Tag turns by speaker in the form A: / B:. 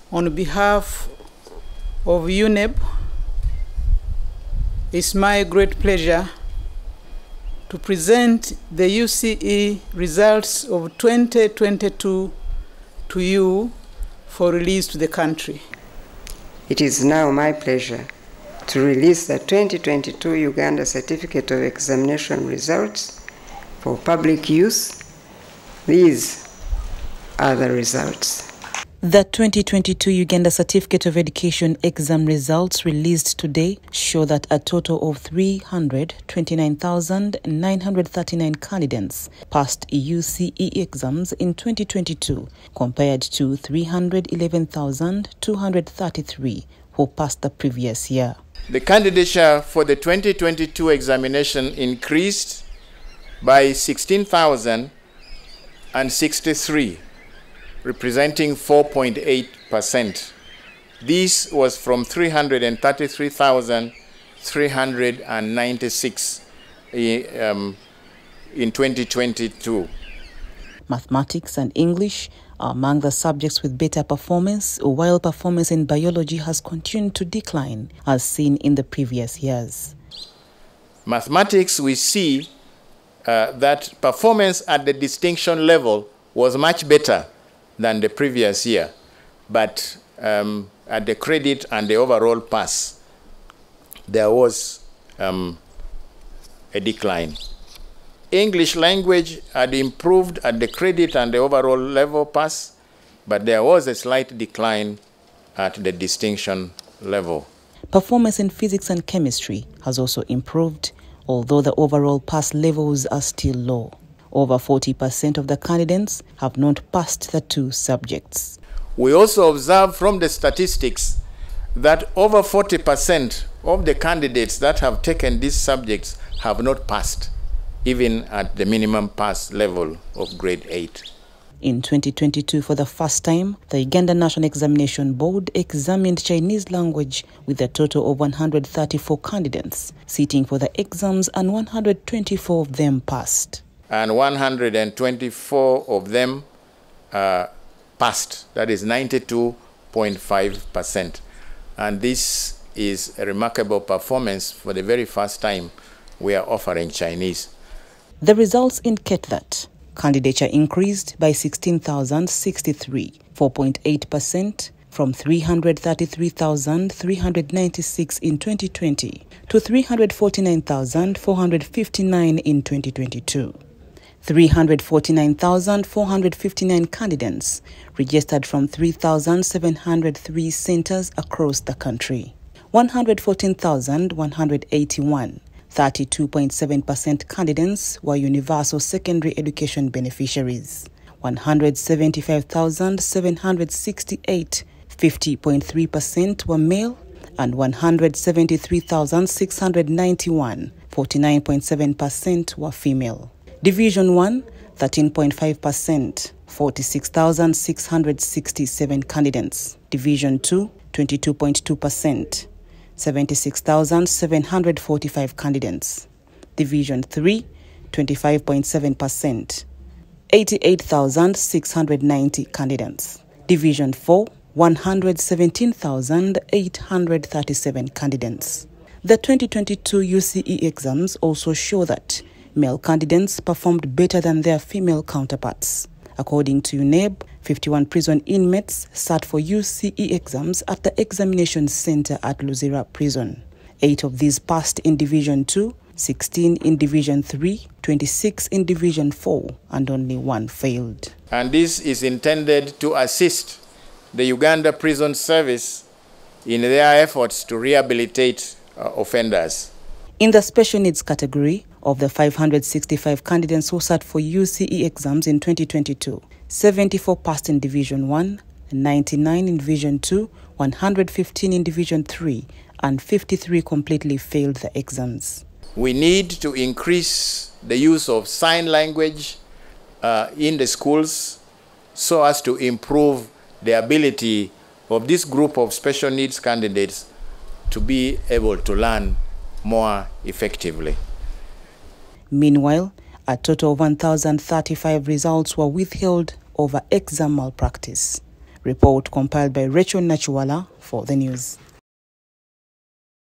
A: On behalf of UNEP, it's my great pleasure to present the UCE results of 2022 to you for release to the country.
B: It is now my pleasure to release the 2022 Uganda Certificate of Examination results for public use. These are the results.
C: The 2022 Uganda Certificate of Education exam results released today show that a total of 329,939 candidates passed UCE exams in 2022, compared to 311,233 who passed the previous year.
D: The candidature for the 2022 examination increased by 16,063. Representing 4.8%. This was from 333,396 in 2022.
C: Mathematics and English are among the subjects with better performance, while performance in biology has continued to decline, as seen in the previous years.
D: Mathematics, we see that performance at the distinction level was much better than the previous year, but at the credit and the overall pass, there was a decline. English language had improved at the credit and the overall level pass, but there was a slight decline at the distinction level.
C: Performance in physics and chemistry has also improved, although the overall pass levels are still low. Over 40% of the candidates have not passed the two subjects.
D: We also observe from the statistics that over 40% of the candidates that have taken these subjects have not passed, even at the minimum pass level of grade 8.
C: In 2022, for the first time, the Uganda National Examination Board examined Chinese language with a total of 134 candidates sitting for the exams, and 124 of them passed.
D: And 124 of them passed, that is 92.5%. And this is a remarkable performance. For the very first time we are offering Chinese.
C: The results indicate that candidature increased by 16,063, 4.8%, from 333,396 in 2020 to 349,459 in 2022. 349,459 candidates registered from 3,703 centers across the country. 114,181, 32.7% candidates were universal secondary education beneficiaries. 175,768, 50.3% were male, and 173,691, 49.7% were female. Division 1, 13.5%, 46,667 candidates. Division 2, 22.2%, 76,745 candidates. Division 3, 25.7%, 88,690 candidates. Division 4, 117,837 candidates. The 2022 UCE exams also show that male candidates performed better than their female counterparts. According to UNEB, 51 prison inmates sat for UCE exams at the examination center at Luzira Prison. 8 of these passed in Division 2, 16 in Division 3, 26 in Division 4, and only 1 failed.
D: And this is intended to assist the Uganda Prison Service in their efforts to rehabilitate offenders.
C: In the special needs category, of the 565 candidates who sat for UCE exams in 2022, 74 passed in Division 1, 99 in Division 2, 115 in Division 3, and 53 completely failed the exams.
D: We need to increase the use of sign language in the schools so as to improve the ability of this group of special needs candidates to be able to learn more effectively.
C: Meanwhile, a total of 1,035 results were withheld over exam malpractice. Report compiled by Rachel Nachuala for the news.